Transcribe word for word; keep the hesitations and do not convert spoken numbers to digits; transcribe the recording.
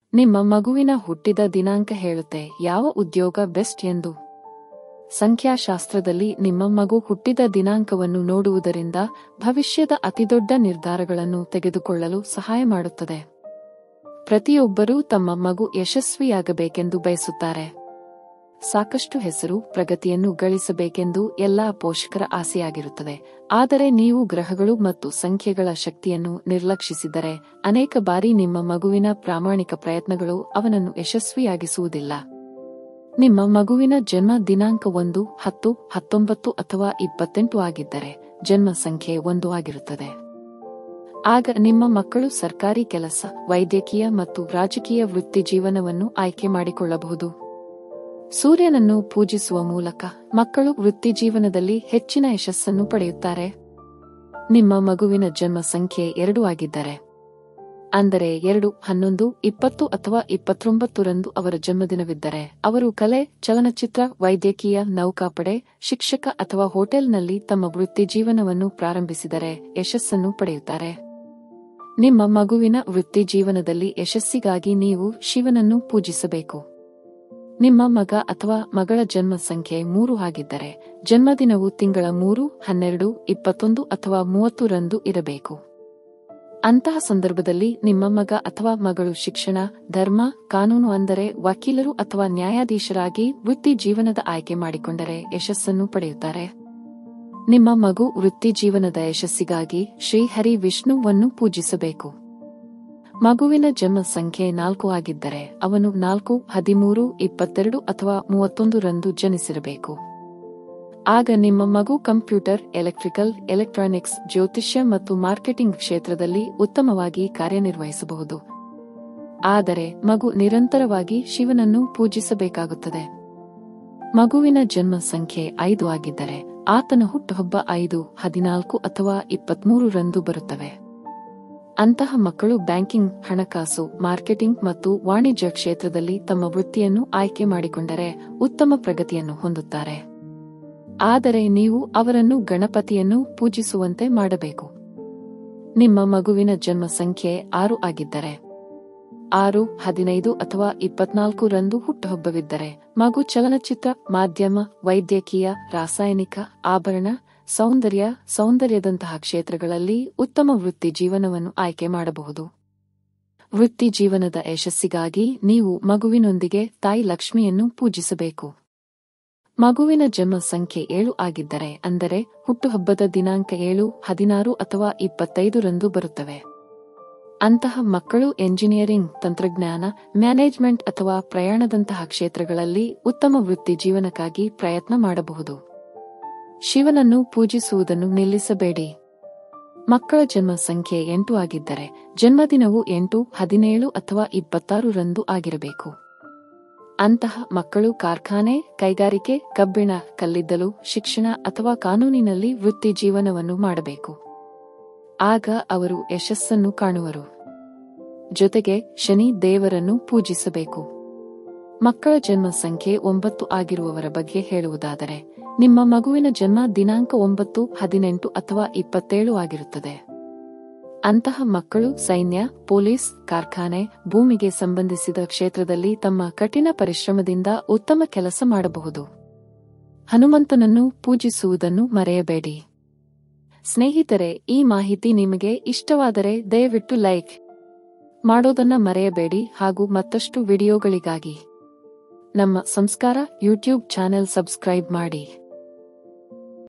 ನಿಮ್ಮ ಮಗುವಿನ ಹುಟ್ಟಿದ ದಿನಾಂಕ ಹೇಳುತ್ತೆ ಯಾವ ಉದ್ಯೋಗ ಬೆಸ್ಟ್ ಎಂದು. ಸಂಖ್ಯಾಶಾಸ್ತ್ರದಲ್ಲಿ ನಿಮ್ಮ ಮಗು ಹುಟ್ಟಿದ ದಿನಾಂಕವನ್ನು ನೋಡುವುದರಿಂದ ಭವಿಷ್ಯದ ಅತಿದೊಡ್ಡ ನಿರ್ಧಾರಗಳನ್ನು ತೆಗೆದುಕೊಳ್ಳಲು ಸಹಾಯ ಮಾಡುತ್ತದೆ. ಪ್ರತಿಯೊಬ್ಬರೂ ತಮ್ಮ ಮಗು ಯಶಸ್ವಿಯಾಗಬೇಕೆಂದು ಬಯಸುತ್ತಾರೆ. ಸಾಕಷ್ಟು ಹೆಸರು, ಪ್ರಗತಿಯನ್ನು ಗಳಿಸಬೇಕೆಂದು ಎಲ್ಲಾ ಪೋಷಕರ ಆಸೆಯಾಗಿರುತ್ತದೆ. ಆದರೆ ನೀವು ಗ್ರಹಗಳು ಮತ್ತು ಸಂಖ್ಯೆಗಳ ಶಕ್ತಿಯನ್ನು ನಿರ್ಲಕ್ಷಿಸಿದರೆ ಅನೇಕ ಬಾರಿ ನಿಮ್ಮ ಮಗುವಿನ ಪ್ರಾಮಾಣಿಕ ಪ್ರಯತ್ನಗಳು ಅವನನ್ನು ಯಶಸ್ವಿಯಾಗಿಸುವುದಿಲ್ಲ. ನಿಮ್ಮ ಮಗುವಿನ ಜನ್ಮ ದಿನಾಂಕ ಒಂದು, ಹತ್ತು, ಹತ್ತೊಂಬತ್ತು ಅಥವಾ ಇಪ್ಪತ್ತೆಂಟು ಆಗಿದ್ದರೆ ಜನ್ಮ ಸಂಖ್ಯೆ ಒಂದು ಆಗಿರುತ್ತದೆ. ಆಗ ನಿಮ್ಮ ಮಕ್ಕಳು ಸರ್ಕಾರಿ ಕೆಲಸ, ವೈದ್ಯಕೀಯ ಮತ್ತು ರಾಜಕೀಯ ವೃತ್ತಿಜೀವನವನ್ನು ಆಯ್ಕೆ ಮಾಡಿಕೊಳ್ಳಬಹುದು. ಸೂರ್ಯನನ್ನು ಪೂಜಿಸುವ ಮೂಲಕ ಮಕ್ಕಳು ವೃತ್ತಿಜೀವನದಲ್ಲಿ ಹೆಚ್ಚಿನ ಯಶಸ್ಸನ್ನು ಪಡೆಯುತ್ತಾರೆ. ನಿಮ್ಮ ಮಗುವಿನ ಜನ್ಮ ಸಂಖ್ಯೆ ಎರಡು ಆಗಿದ್ದರೆ, ಅಂದರೆ ಎರಡು, ಹನ್ನೊಂದು, ಇಪ್ಪತ್ತು ಅಥವಾ ಇಪ್ಪತ್ತೊಂಬತ್ತು ರಂದು ಅವರ ಜನ್ಮದಿನವಿದ್ದರೆ ಅವರು ಕಲೆ, ಚಲನಚಿತ್ರ, ವೈದ್ಯಕೀಯ, ನೌಕಾಪಡೆ, ಶಿಕ್ಷಕ ಅಥವಾ ಹೋಟೆಲ್ನಲ್ಲಿ ತಮ್ಮ ವೃತ್ತಿಜೀವನವನ್ನು ಪ್ರಾರಂಭಿಸಿದರೆ ಯಶಸ್ಸನ್ನು ಪಡೆಯುತ್ತಾರೆ. ನಿಮ್ಮ ಮಗುವಿನ ವೃತ್ತಿಜೀವನದಲ್ಲಿ ಯಶಸ್ಸಿಗಾಗಿ ನೀವು ಶಿವನನ್ನು ಪೂಜಿಸಬೇಕು. ನಿಮ್ಮ ಮಗ ಅಥವಾ ಮಗಳ ಜನ್ಮ ಸಂಖ್ಯೆ ಮೂರು ಆಗಿದ್ದರೆ ಜನ್ಮದಿನವು ತಿಂಗಳ ಮೂರು, ಹನ್ನೆರಡು, ಇಪ್ಪತ್ತೊಂದು ಅಥವಾ ಮೂವತ್ತು ರಂದು ಇರಬೇಕು. ಅಂತಹ ಸಂದರ್ಭದಲ್ಲಿ ನಿಮ್ಮ ಮಗ ಅಥವಾ ಮಗಳು ಶಿಕ್ಷಣ, ಧರ್ಮ, ಕಾನೂನು ಅಂದರೆ ವಕೀಲರು ಅಥವಾ ನ್ಯಾಯಾಧೀಶರಾಗಿ ವೃತ್ತಿ ಜೀವನದ ಆಯ್ಕೆ ಮಾಡಿಕೊಂಡರೆ ಯಶಸ್ಸನ್ನು ಪಡೆಯುತ್ತಾರೆ. ನಿಮ್ಮ ಮಗು ವೃತ್ತಿ ಜೀವನದ ಯಶಸ್ಸಿಗಾಗಿ ಶ್ರೀಹರಿ ವಿಷ್ಣುವನ್ನು ಪೂಜಿಸಬೇಕು. ಮಗುವಿನ ಜನ್ಮ ಸಂಖ್ಯೆ ನಾಲ್ಕು ಆಗಿದ್ದರೆ ಅವನು ನಾಲ್ಕು, ಹದಿಮೂರು, ಇಪ್ಪತ್ತೆರಡು ಅಥವಾ ಮೂವತ್ತೊಂದು ರಂದು ಜನಿಸಿರಬೇಕು. ಆಗ ನಿಮ್ಮ ಮಗು ಕಂಪ್ಯೂಟರ್, ಎಲೆಕ್ಟ್ರಿಕಲ್, ಎಲೆಕ್ಟ್ರಾನಿಕ್ಸ್, ಜ್ಯೋತಿಷ್ಯ ಮತ್ತು ಮಾರ್ಕೆಟಿಂಗ್ ಕ್ಷೇತ್ರದಲ್ಲಿ ಉತ್ತಮವಾಗಿ ಕಾರ್ಯನಿರ್ವಹಿಸಬಹುದು. ಆದರೆ ಮಗು ನಿರಂತರವಾಗಿ ಶಿವನನ್ನು ಪೂಜಿಸಬೇಕಾಗುತ್ತದೆ. ಮಗುವಿನ ಜನ್ಮ ಸಂಖ್ಯೆ ಐದು ಆಗಿದ್ದರೆ ಆತನ ಹುಟ್ಟುಹಬ್ಬ ಐದು, ಹದಿನಾಲ್ಕು ಅಥವಾ ಇಪ್ಪತ್ಮೂರು ರಂದು ಬರುತ್ತವೆ. ಅಂತಹ ಮಕ್ಕಳು ಬ್ಯಾಂಕಿಂಗ್, ಹಣಕಾಸು, ಮಾರ್ಕೆಟಿಂಗ್ ಮತ್ತು ವಾಣಿಜ್ಯ ಕ್ಷೇತ್ರದಲ್ಲಿ ತಮ್ಮ ವೃತ್ತಿಯನ್ನು ಆಯ್ಕೆ ಮಾಡಿಕೊಂಡರೆ ಉತ್ತಮ ಪ್ರಗತಿಯನ್ನು ಹೊಂದುತ್ತಾರೆ. ಆದರೆ ನೀವು ಅವರನ್ನು ಗಣಪತಿಯನ್ನು ಪೂಜಿಸುವಂತೆ ಮಾಡಬೇಕು. ನಿಮ್ಮ ಮಗುವಿನ ಜನ್ಮ ಸಂಖ್ಯೆ ಆರು ಆಗಿದ್ದರೆ, ಆರು, ಹದಿನೈದು ಅಥವಾ ಇಪ್ಪತ್ನಾಲ್ಕು ರಂದು ಹುಟ್ಟುಹಬ್ಬವಿದ್ದರೆ ಮಗು ಚಲನಚಿತ್ರ, ಮಾಧ್ಯಮ, ವೈದ್ಯಕೀಯ, ರಾಸಾಯನಿಕ, ಆಭರಣ, ಸೌಂದರ್ಯ, ಸೌಂದರ್ಯದಂತಹ ಕ್ಷೇತ್ರಗಳಲ್ಲಿ ಉತ್ತಮ ವೃತ್ತಿ ಜೀವನವನ್ನು ಆಯ್ಕೆ ಮಾಡಬಹುದು. ವೃತ್ತಿ ಜೀವನದ ಯಶಸ್ಸಿಗಾಗಿ ನೀವು ಮಗುವಿನೊಂದಿಗೆ ತಾಯಿ ಲಕ್ಷ್ಮಿಯನ್ನು ಪೂಜಿಸಬೇಕು. ಮಗುವಿನ ಜನ್ಮ ಸಂಖ್ಯೆ ಏಳು ಆಗಿದ್ದರೆ, ಅಂದರೆ ಹುಟ್ಟುಹಬ್ಬದ ದಿನಾಂಕ ಏಳು, ಹದಿನಾರು ಅಥವಾ ಇಪ್ಪತ್ತೈದು ರಂದು ಬರುತ್ತವೆ. ಅಂತಹ ಮಕ್ಕಳು ಎಂಜಿನಿಯರಿಂಗ್, ತಂತ್ರಜ್ಞಾನ, ಮ್ಯಾನೇಜ್ಮೆಂಟ್ ಅಥವಾ ಪ್ರಯಾಣದಂತಹ ಕ್ಷೇತ್ರಗಳಲ್ಲಿ ಉತ್ತಮ ವೃತ್ತಿ ಜೀವನಕ್ಕಾಗಿ ಪ್ರಯತ್ನ ಮಾಡಬಹುದು. ಶಿವನನ್ನು ಪೂಜಿಸುವುದನ್ನು ನಿಲ್ಲಿಸಬೇಡಿ. ಮಕ್ಕಳ ಜನ್ಮ ಸಂಖ್ಯೆ ಎಂಟು ಆಗಿದ್ದರೆ ಜನ್ಮದಿನವು ಎಂಟು, ಹದಿನೇಳು ಅಥವಾ ಇಪ್ಪತ್ತಾರು ರಂದು ಆಗಿರಬೇಕು. ಅಂತಹ ಮಕ್ಕಳು ಕಾರ್ಖಾನೆ, ಕೈಗಾರಿಕೆ, ಕಬ್ಬಿಣ, ಕಲ್ಲಿದ್ದಲು, ಶಿಕ್ಷಣ ಅಥವಾ ಕಾನೂನಿನಲ್ಲಿ ವೃತ್ತಿ ಜೀವನವನ್ನು ಮಾಡಬೇಕು. ಆಗ ಅವರು ಯಶಸ್ಸನ್ನು ಕಾಣುವರು. ಜೊತೆಗೆ ಶನಿ ದೇವರನ್ನು ಪೂಜಿಸಬೇಕು. ಮಕ್ಕಳ ಜನ್ಮ ಸಂಖ್ಯೆ ಒಂಬತ್ತು ಆಗಿರುವವರ ಬಗ್ಗೆ ಹೇಳುವುದಾದರೆ, ನಿಮ್ಮ ಮಗುವಿನ ಜನ್ಮ ದಿನಾಂಕ ಒಂಬತ್ತು, ಹದಿನೆಂಟು ಅಥವಾ ಇಪ್ಪತ್ತೇಳು ಆಗಿರುತ್ತದೆ. ಅಂತಹ ಮಕ್ಕಳು ಸೈನ್ಯ, ಪೊಲೀಸ್, ಕಾರ್ಖಾನೆ, ಭೂಮಿಗೆ ಸಂಬಂಧಿಸಿದ ಕ್ಷೇತ್ರದಲ್ಲಿ ತಮ್ಮ ಕಠಿಣ ಪರಿಶ್ರಮದಿಂದ ಉತ್ತಮ ಕೆಲಸ ಮಾಡಬಹುದು. ಹನುಮಂತನನ್ನು ಪೂಜಿಸುವುದನ್ನು ಮರೆಯಬೇಡಿ. ಸ್ನೇಹಿತರೆ, ಈ ಮಾಹಿತಿ ನಿಮಗೆ ಇಷ್ಟವಾದರೆ ದಯವಿಟ್ಟು ಲೈಕ್ ಮಾಡೋದನ್ನ ಮರೆಯಬೇಡಿ ಹಾಗೂ ಮತ್ತಷ್ಟು ವಿಡಿಯೋಗಳಿಗಾಗಿ ನಮ್ಮ ಸಂಸ್ಕಾರ ಯೂಟ್ಯೂಬ್ ಚಾನೆಲ್ ಸಬ್ಸ್ಕ್ರೈಬ್ ಮಾಡಿ.